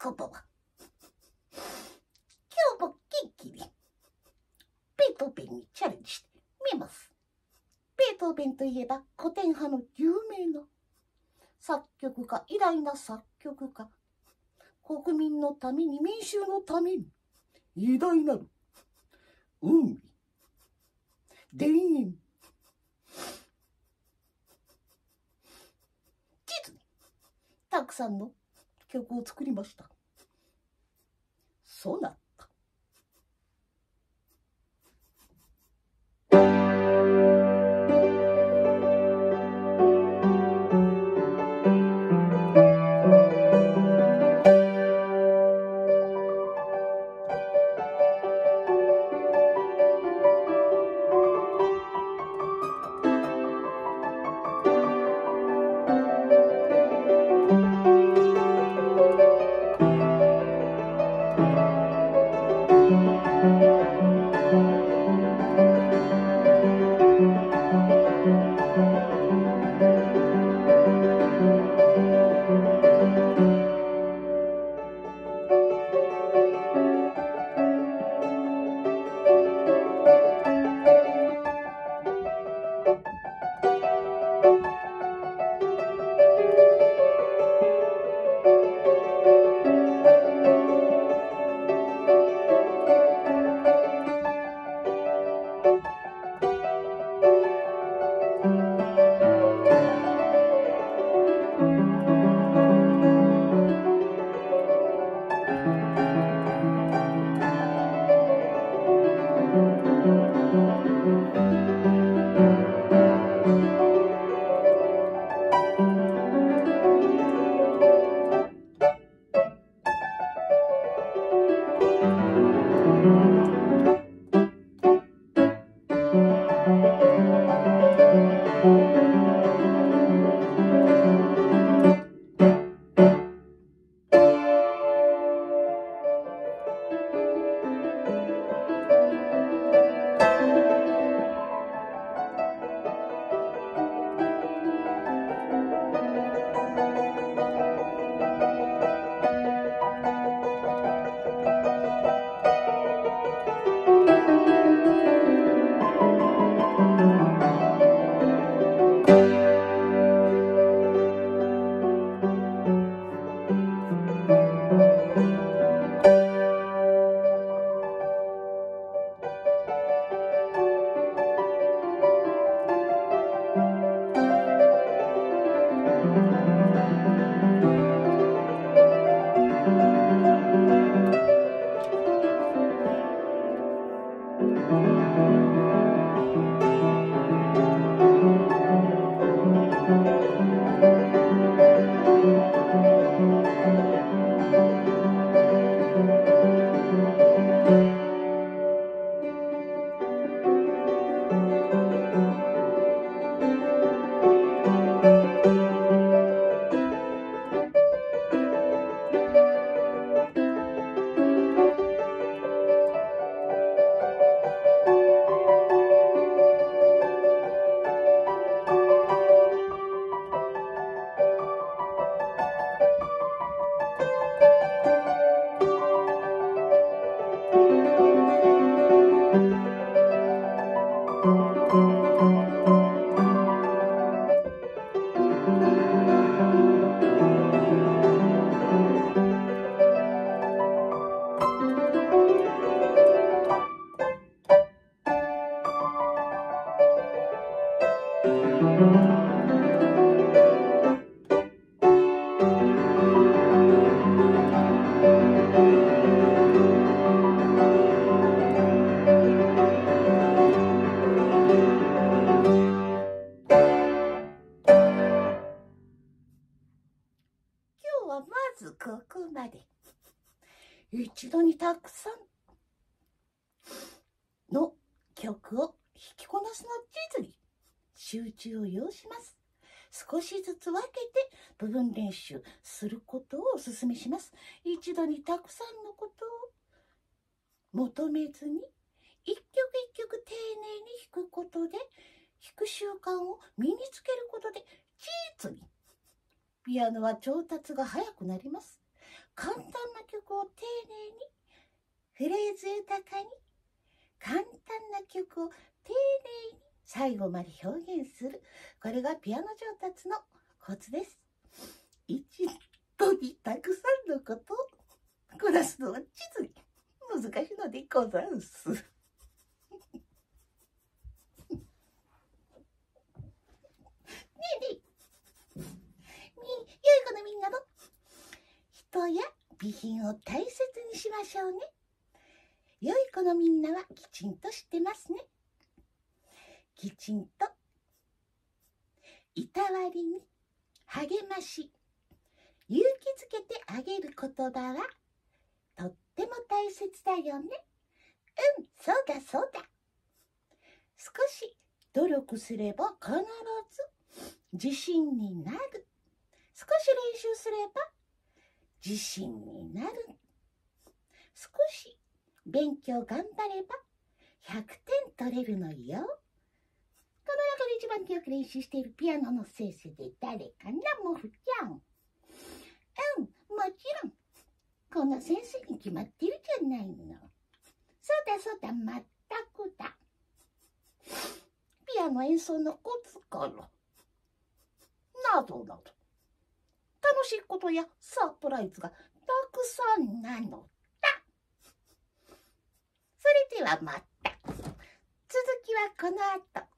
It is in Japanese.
こんばんは。今日も元気にベートーベンにチャレンジしてみます。ベートーベンといえば古典派の有名な作曲家、偉大な作曲家、国民のために、民衆のために、偉大なる運命、田園、実にたくさんの曲を作りました。ソナタ。まずここまで。一度にたくさんの曲を弾きこなすの実に集中を要します。少しずつ分けて部分練習することをお勧めします。一度にたくさんのことを求めずに一曲一曲丁寧に弾くことで、弾く習慣を身につけることで実にピアノは上達が早くなります。 簡単な曲を丁寧に、フレーズ豊かに、簡単な曲を丁寧に最後まで表現する。これがピアノ上達のコツです。一度にたくさんのことをこなすのは実に難しいのでござんす。ねえねえ、良い子のみんなも人や備品を大切にしましょうね。良い子のみんなはきちんと知ってますね。きちんといたわりに励まし勇気づけてあげる言葉はとっても大切だよね。そうだそうだ。少し努力すれば必ず自信になる。少し練習すれば自信になる。少し勉強頑張れば100点取れるのよ。この中で一番よく練習しているピアノの先生で誰かな、もふちゃん。もちろんこの先生に決まってるじゃないの。そうだそうだ、まったくだ。ピアノ演奏のコツから、などなど楽しいことやサプライズがたくさんなのだ。それではまた。続きはこの後。